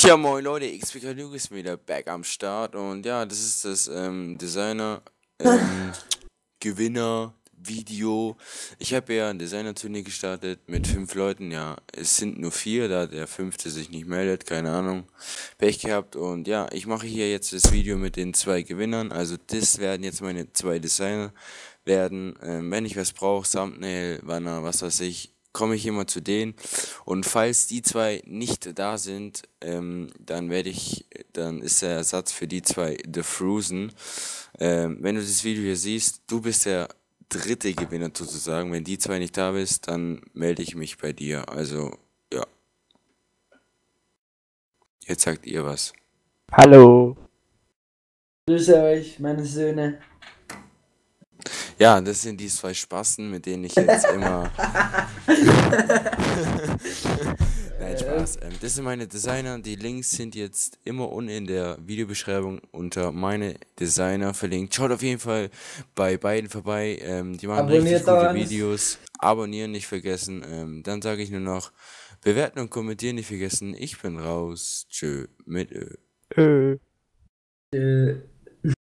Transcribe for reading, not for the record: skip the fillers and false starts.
Ja, moin Leute, XPK Luke ist wieder back am Start und ja, das ist das Designer Gewinner Video. Ich habe ja ein Designer-Turnier gestartet mit 5 Leuten, ja, es sind nur 4, da der fünfte sich nicht meldet, keine Ahnung, Pech gehabt und ja, ich mache hier jetzt das Video mit den 2 Gewinnern, also das werden jetzt meine 2 Designer werden, wenn ich was brauche, Thumbnail, Banner, was weiß ich, komme ich immer zu denen. Und falls die 2 nicht da sind, dann ist der Ersatz für die 2 The Frozen. Wenn du das Video hier siehst, du bist der dritte Gewinner sozusagen. Wenn die 2 nicht da bist, dann melde ich mich bei dir. Also, ja, jetzt sagt ihr was. Hallo. Grüße euch, meine Söhne. Ja, das sind die 2 Spasten, mit denen ich jetzt immer. Nein, Spaß. Das sind meine Designer. Die Links sind jetzt immer unten in der Videobeschreibung unter meine Designer verlinkt. Schaut auf jeden Fall bei beiden vorbei. Die machen richtig gute Videos. Abonnieren nicht vergessen. Dann sage ich nur noch, bewerten und kommentieren nicht vergessen. Ich bin raus. Tschö mit Ö. Ö.